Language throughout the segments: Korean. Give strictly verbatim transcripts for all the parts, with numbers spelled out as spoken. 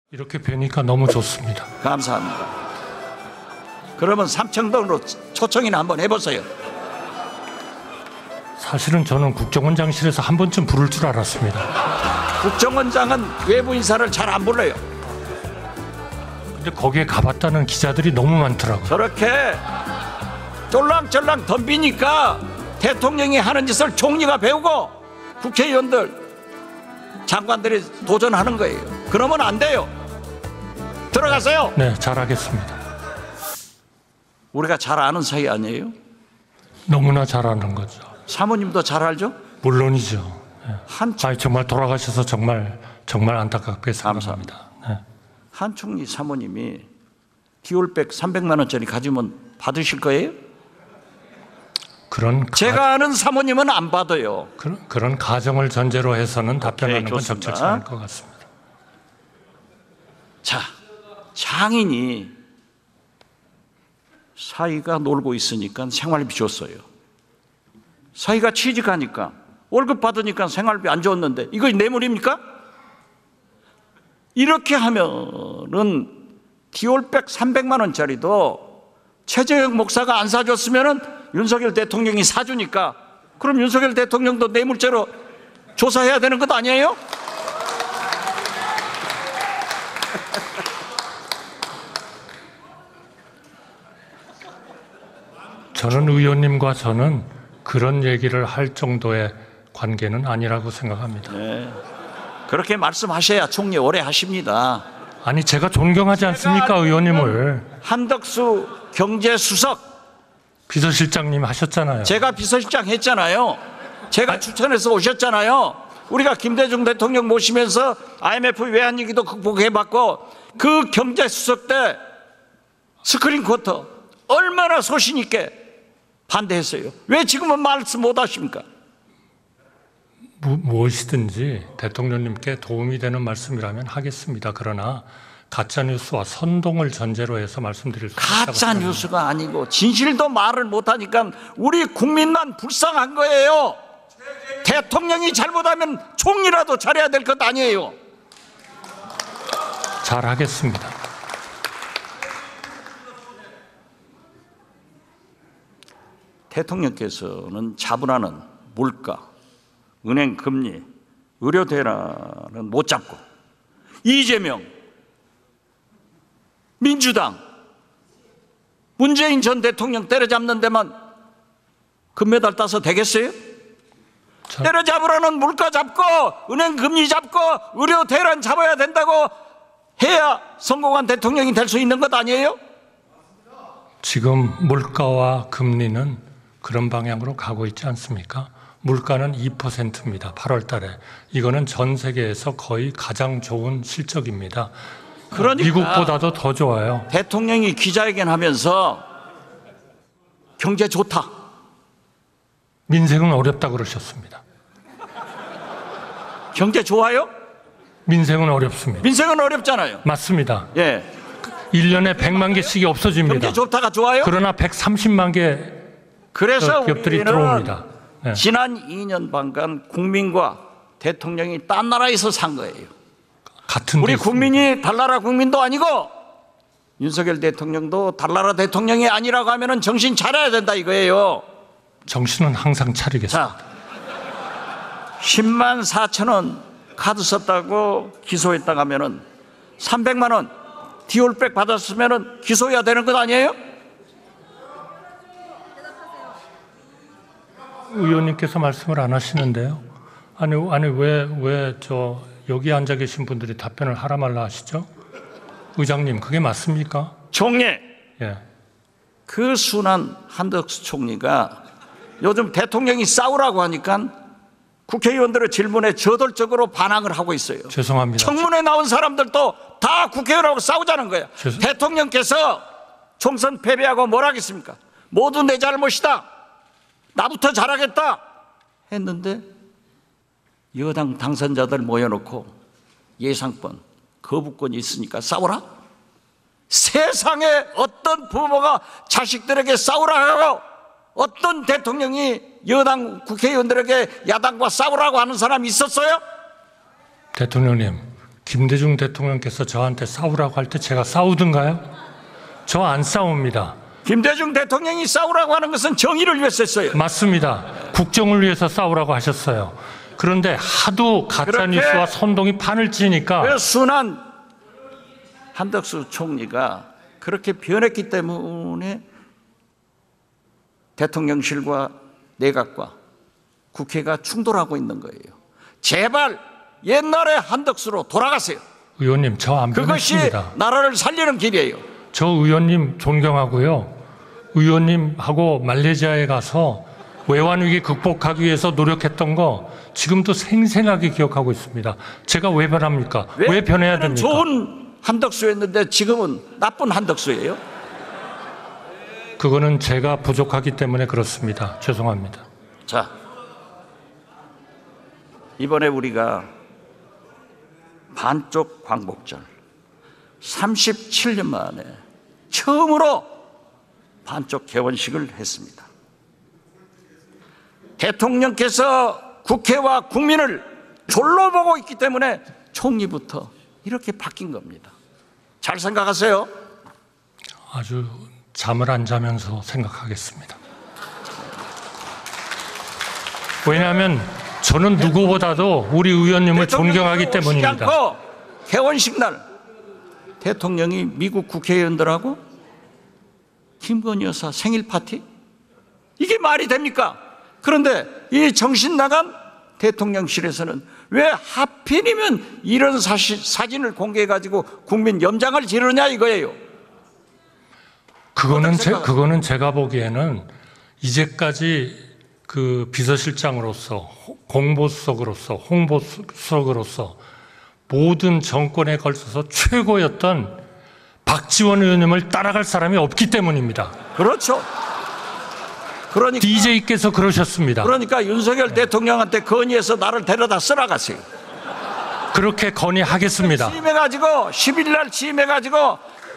이렇게 뵈니까 너무 좋습니다. 감사합니다. 그러면 삼청동으로 초청이나 한번 해보세요. 사실은 저는 국정원장실에서 한 번쯤 부를 줄 알았습니다. 국정원장은 외부 인사를 잘 안 불러요. 근데 거기에 가봤다는 기자들이 너무 많더라고요. 저렇게 쫄랑쫄랑 덤비니까 대통령이 하는 짓을 총리가 배우고 국회의원들, 장관들이 도전하는 거예요. 그러면 안 돼요. 들어가세요. 네, 잘하겠습니다. 우리가 잘 아는 사이 아니에요? 너무나 잘하는 거죠. 사모님도 잘 알죠? 물론이죠. 네. 한, 아니, 정말 돌아가셔서 정말 정말 안타깝게 생각합니다. 네. 한 총리 사모님이 디올백 삼백만 원짜리 가지면 받으실 거예요? 그런 제가 가, 아는 사모님은 안 받아요. 그런, 그런 가정을 전제로 해서는 답변하는 건 좋습니다. 적절치 않을 것 같습니다. 자, 장인이 사위가 놀고 있으니까 생활비 줬어요. 사위가 취직하니까 월급 받으니까 생활비 안 줬는데 이거 뇌물입니까? 이렇게 하면은 디올백 삼백만 원짜리도 최재형 목사가 안 사줬으면은 윤석열 대통령이 사주니까 그럼 윤석열 대통령도 뇌물죄로 조사해야 되는 것 아니에요? 저는 의원님과 저는 그런 얘기를 할 정도의 관계는 아니라고 생각합니다. 네. 그렇게 말씀하셔야 총리 오래 하십니다. 아니 제가 존경하지 않습니까 의원님을. 한덕수 경제수석 비서실장님 하셨잖아요. 제가 비서실장 했잖아요. 제가 추천해서 오셨잖아요. 우리가 김대중 대통령 모시면서 아이엠에프 외환위기도 극복해봤고 그 경제수석 때 스크린 쿼터 얼마나 소신 있게 반대했어요. 왜 지금은 말씀 못 하십니까? 무, 무엇이든지 대통령님께 도움이 되는 말씀이라면 하겠습니다. 그러나 가짜뉴스와 선동을 전제로 해서 말씀드릴 수 있다고 가짜뉴스가 아니고 진실도 말을 못하니까 우리 국민만 불쌍한 거예요. 대통령이 잘못하면 총리라도 잘해야 될 것 아니에요. 잘하겠습니다. 대통령께서는 자본하는 물가, 은행 금리, 의료 대란은 못 잡고 이재명, 민주당, 문재인 전 대통령 때려잡는 데만 금메달 따서 되겠어요? 저... 때려잡으라는 물가 잡고 은행 금리 잡고 의료 대란 잡아야 된다고 해야 성공한 대통령이 될 수 있는 것 아니에요? 지금 물가와 금리는 그런 방향으로 가고 있지 않습니까? 물가는 이 퍼센트입니다. 팔월 달에. 이거는 전 세계에서 거의 가장 좋은 실적입니다. 그러니까 미국보다도 더 좋아요. 대통령이 기자회견 하면서 경제 좋다. 민생은 어렵다 그러셨습니다. 경제 좋아요? 민생은 어렵습니다. 민생은 어렵잖아요. 맞습니다. 예. 일 년에 백만 개씩이 없어집니다. 경제 좋다가 좋아요? 그러나 백삼십만 개 그래서 기업들이 우리는 들어옵니다. 네. 지난 이 년 반간 국민과 대통령이 딴 나라에서 산 거예요. 같은 우리 데 국민이 달나라 국민도 아니고 윤석열 대통령도 달나라 대통령이 아니라고 하면 정신 차려야 된다 이거예요. 정신은 항상 차리겠습니다. 자, 십만 사천 원 카드 썼다고 기소했다가 하면은 삼백만 원 디올백 받았으면은 기소해야 되는 것 아니에요? 의원님께서 말씀을 안 하시는데요. 아니 아니 왜 왜 저 여기 앉아 계신 분들이 답변을 하라 말라 하시죠? 의장님 그게 맞습니까? 총리. 예. 그 순한 한덕수 총리가 요즘 대통령이 싸우라고 하니까 국회의원들의 질문에 저돌적으로 반항을 하고 있어요. 죄송합니다. 청문회 나온 사람들도 다 국회의원하고 싸우자는 거야. 죄송... 대통령께서 총선 패배하고 뭘 하겠습니까? 모두 내 잘못이다. 나부터 잘하겠다 했는데 여당 당선자들 모여놓고 예상권, 거부권이 있으니까 싸우라? 세상에 어떤 부모가 자식들에게 싸우라 하고 어떤 대통령이 여당 국회의원들에게 야당과 싸우라고 하는 사람이 있었어요? 대통령님 김대중 대통령께서 저한테 싸우라고 할 때 제가 싸우든가요? 저 안 싸웁니다. 김대중 대통령이 싸우라고 하는 것은 정의를 위해서 했어요. 맞습니다. 국정을 위해서 싸우라고 하셨어요. 그런데 하도 가짜뉴스와 선동이 판을 치니까 그 순한 한덕수 총리가 그렇게 변했기 때문에 대통령실과 내각과 국회가 충돌하고 있는 거예요. 제발 옛날의 한덕수로 돌아가세요. 의원님, 저 안 그것이 변했습니다. 나라를 살리는 길이에요. 저 의원님 존경하고요. 의원님하고 말레이시아에 가서 외환위기 극복하기 위해서 노력했던 거 지금도 생생하게 기억하고 있습니다. 제가 왜 변합니까? 왜, 왜 변해야 그때는 됩니까? 좋은 한덕수였는데 지금은 나쁜 한덕수예요. 그거는 제가 부족하기 때문에 그렇습니다. 죄송합니다. 자, 이번에 우리가 반쪽 광복절 삼십칠 년 만에 처음으로 반쪽 개원식을 했습니다. 대통령께서 국회와 국민을 졸로 보고 있기 때문에 총리부터 이렇게 바뀐 겁니다. 잘 생각하세요. 아주 잠을 안 자면서 생각하겠습니다. 왜냐하면 저는 누구보다도 우리 의원님을 존경하기 때문입니다. 않고 개원식 날 대통령이 미국 국회의원들하고 김건희 여사 생일 파티? 이게 말이 됩니까? 그런데 이 정신 나간 대통령실에서는 왜 하필이면 이런 사시, 사진을 공개해가지고 국민 염장을 지르냐 이거예요. 그거는 제, 그거는 제가 보기에는 이제까지 그 비서실장으로서 공보수석으로서 홍보수석으로서 모든 정권에 걸쳐서 최고였던 박지원 의원님을 따라갈 사람이 없기 때문입니다. 그렇죠. 그러니까 디제이께서 그러셨습니다. 그러니까 윤석열 대통령한테 건의해서 나를 데려다 쓰라가세요. 그렇게 건의하겠습니다. 취임해가지고 십 일 날 취임해가지고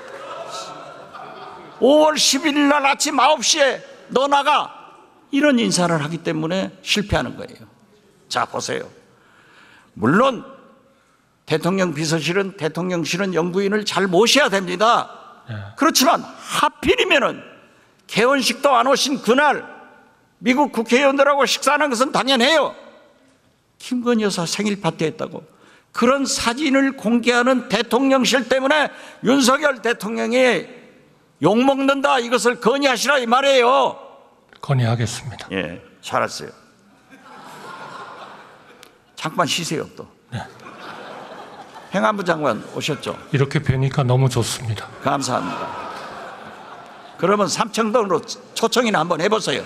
오월 십일 일 날 아침 아홉 시에 너 나가 이런 인사를 하기 때문에 실패하는 거예요. 자 보세요. 물론 대통령 비서실은 대통령실은 영부인을 잘 모셔야 됩니다. 네. 그렇지만 하필이면은 개원식도 안 오신 그날 미국 국회의원들하고 식사하는 것은 당연해요. 김건희 여사 생일 파티 했다고 그런 사진을 공개하는 대통령실 때문에 윤석열 대통령이 욕먹는다 이것을 건의하시라 이 말이에요. 건의하겠습니다. 예, 잘했어요. 잠깐 쉬세요 또. 네. 행안부 장관 오셨죠? 이렇게 뵈니까 너무 좋습니다. 감사합니다. 그러면 삼청동으로 초청이나 한번 해보세요.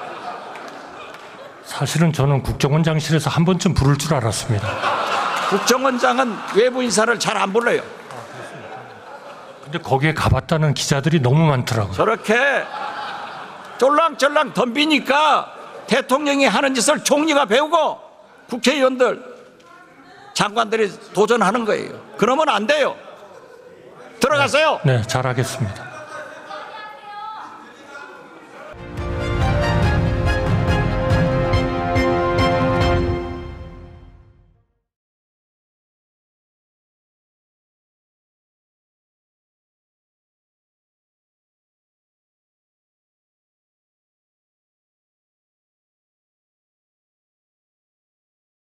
사실은 저는 국정원장실에서 한 번쯤 부를 줄 알았습니다. 국정원장은 외부 인사를 잘 안 불러요. 근데 거기에 가봤다는 기자들이 너무 많더라고요. 저렇게 쫄랑쫄랑 덤비니까 대통령이 하는 짓을 총리가 배우고 국회의원들 장관들이 도전하는 거예요. 그러면 안 돼요. 들어가세요. 네, 네, 잘하겠습니다.